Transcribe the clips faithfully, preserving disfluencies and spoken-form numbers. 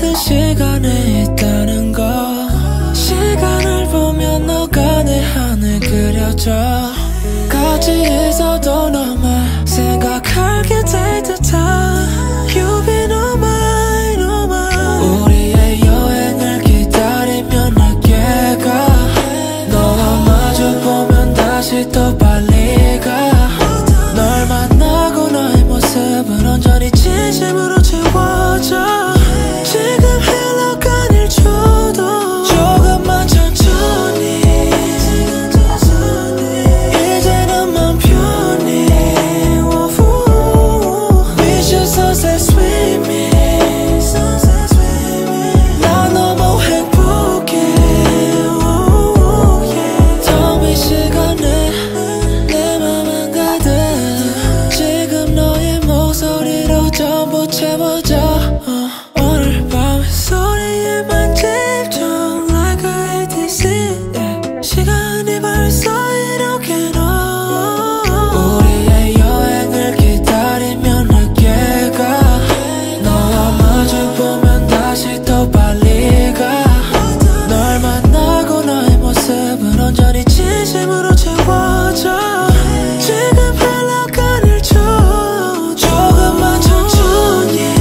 모든 시간에 있다는 거. 시간을 보면 너가 내 안에 그려져. 같이 있어도 너만 생각하게 될 듯한 You be no mine, no mine. 우리의 여행을 기다리며 내게 가. 너와 마주보면 다시 또 빨리 가. 널 만나고 너의 모습은 온전히 진심으로 채워져. 지금 흘러간 일 줘도 조금만 천천히. 이제는 맘 편히. Wish you sunset with me. 나 너무 행복해. 텅빈 시간에 내 맘은 가득. 지금 너의 목소리로 전부 채워져. 어, 오늘 밤의 소리에만 집중 like a 에이티씨. yeah. 시간이 벌써 이렇게 너. 우리의 여행을 기다리며 내게 가. 너와 마주보면 다시 또 빨리 가. 널 만나고 너의 모습은 온전히 진심으로 채워져. 지금 흘러간 일 줘. 조금만 천천히.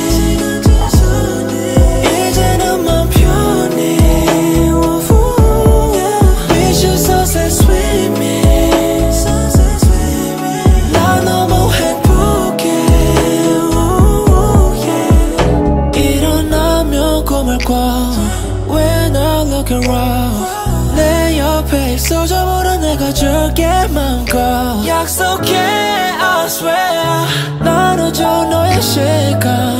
이제는 맘 편히. Wish you sunset with me. 나 너무 행복해. 일어나면 꿈을 꿔. When I look around 내 옆에 있어줘. 모른 내가 줄게 마음껏. 약속해 I swear 나눠줘 너의 시간.